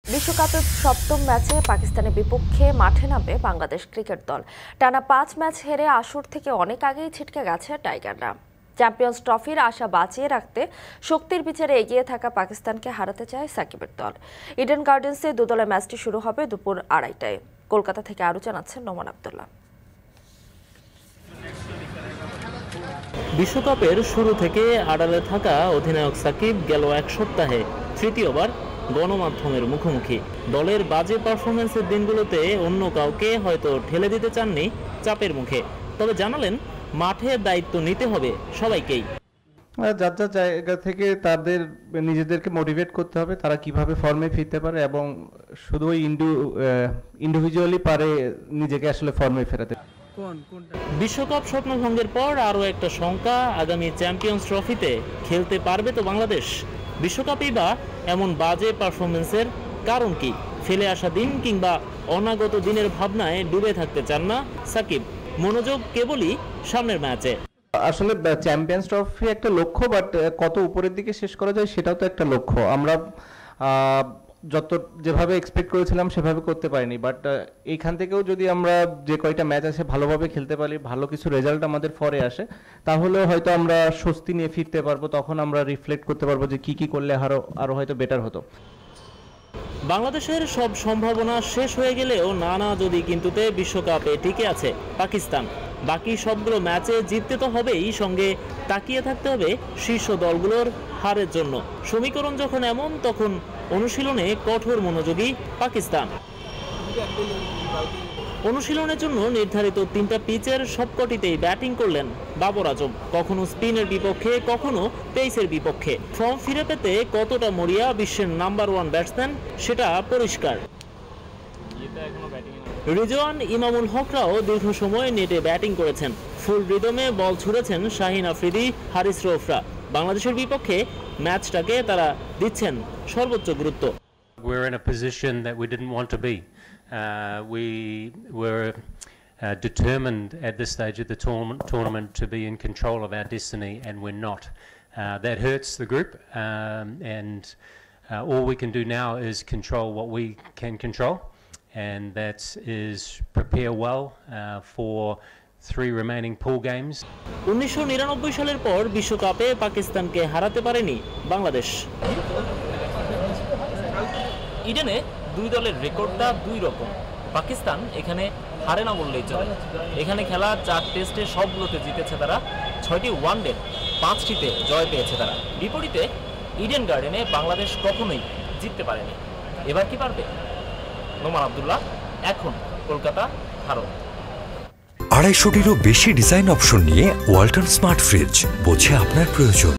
বিশ্বকাপের সপ্তম ম্যাচে পাকিস্তানের বিপক্ষে মাঠে নামবে বাংলাদেশ ক্রিকেট দল। টানা 5 ম্যাচ হেরে আসর থেকে অনেক আগেই ছিটকে গেছে টাইগাররা। চ্যাম্পিয়ন্স ট্রফির আশা বাঁচিয়ে রাখতে শক্তির বিচারে এগিয়ে থাকা পাকিস্তানকে হারাতে চায় সাকিবের দল। ইডেন গার্ডেন্সে দুদলের ম্যাচটি শুরু হবে দুপুর 2:30টায়। কলকাতা থেকে আরও জানাচ্ছেন নোমান আব্দুল্লাহ। বিশ্বকাপের শুরু থেকে আড়ালে থাকা অধিনায়ক সাকিব গেল এক সপ্তাহে তৃতীয়বার গণমাধ্যমের মুখোমুখি। দলের বাজে পারফরমেন্সের দিনগুলোতে অন্য কাউকে হয়তো ঠেলে দিতে চাননি চাপের মুখে, তবে জানালেন মাঠে দায়িত্ব নিতে হবে সবাইকেই। যার যার জায়গা থেকে তাদের নিজেদেরকে মোটিভেট করতে হবে, তারা কিভাবে ফর্মে ফিরতে পারে এবং শুধু ইন্ডিভিজুয়ালি পারে নিজেকে আসলে ফর্মে ফেরাতে। বিশ্বকাপ স্বপ্নভঙ্গের পর আরও একটা শঙ্কা, আগামী চ্যাম্পিয়ন্স ট্রফিতে খেলতে পারবে তো বাংলাদেশ? বিশ্বকাপেই বা এমন বাজে পারফরমেন্সের কারণ কি? ফেলে আসা দিন কিংবা অনাগত দিনের ভাবনায় ডুবে থাকতে চান না সাকিব, মনোযোগ কেবলই সামনের ম্যাচে। আসলে চ্যাম্পিয়ন্স ট্রফি একটা লক্ষ্য, বাট কত উপরের দিকে শেষ করা যায় সেটাও তো একটা লক্ষ্য। আমরা যেভাবে এক্সপেক্ট করেছিলাম সেভাবে করতে পারিনি, বাট এইখান থেকেও যদি আমরা যে কয়টা ম্যাচ আছে ভালোভাবে খেলতে পারি, ভালো কিছু রেজাল্ট আমাদের ফরে আসে, তাহলে হয়তো আমরা স্বস্তি নিয়ে ফিরতে পারবো। তখন আমরা রিফ্লেক্ট করতে পারবো যে কি করলে আরো হয়তো বেটার হতো। বাংলাদেশের সব সম্ভাবনা শেষ হয়ে গেলেও নানা যদি কিন্তুতে বিশ্বকাপে টিকে আছে পাকিস্তান। বাকি সবগুলো ম্যাচে জিততে তো হবেই, সঙ্গে তাকিয়ে থাকতে হবে শীর্ষ দলগুলোর হারের জন্য। সমীকরণ যখন এমন, তখন অনুশীলনে কঠোর মনোযোগী পাকিস্তান। অনুশীলনের জন্য নির্ধারিত 3টা পিচের সবকটিতেই ব্যাটিং করলেন বাবর আজম, কখনো স্পিনের বিপক্ষে, কখনো পেসের বিপক্ষে। ফর্ম ফিরে পেতে কতটা মরিয়া বিশ্বের নাম্বার 1 ব্যাটসম্যান সেটা পরিষ্কার। রিজওয়ান, ইমামুল হকরাও দীর্ঘ সময় নেটে ব্যাটিং করেছেন। ফুল রিদমে বল ছুড়েছেন শাহিন আফ্রিদি, হারিস রৌফরা। বাংলাদেশের বিপক্ষে ম্যাচটাকে তারা দিচ্ছেন সর্বোচ্চ গুরুত্ব। We're in a position that we didn't want to be. We were determined at this stage of the tournament to be in control of our destiny, and we're not. That hurts the group, and all we can do now is control what we can control, and that is prepare well for 3 remaining pool games. 1999 সালের পর বিশ্বকাপে পাকিস্তানকে হারাতে পারেনি বাংলাদেশ। ইডেনে দুই দলের রেকর্ডটা দুই রকম। পাকিস্তান এখানে হারে না বললেই চলে। এখানে খেলা 4 টেস্টে সবগুলোতে জিতেছে তারা, 6টি ওয়ানডে 5টিতে জয় পেয়েছে তারা। বিপরীতে ইডেন গার্ডেনে বাংলাদেশ কখনোই জিততে পারেনি। এবার কি পারবে? নোমান আব্দুল্লাহ, এখন কলকাতা, ভারত। 250টিরও বেশি ডিজাইন অপশন নিয়ে ওয়ালটন স্মার্ট ফ্রিজ, বোঝে আপনার প্রয়োজন।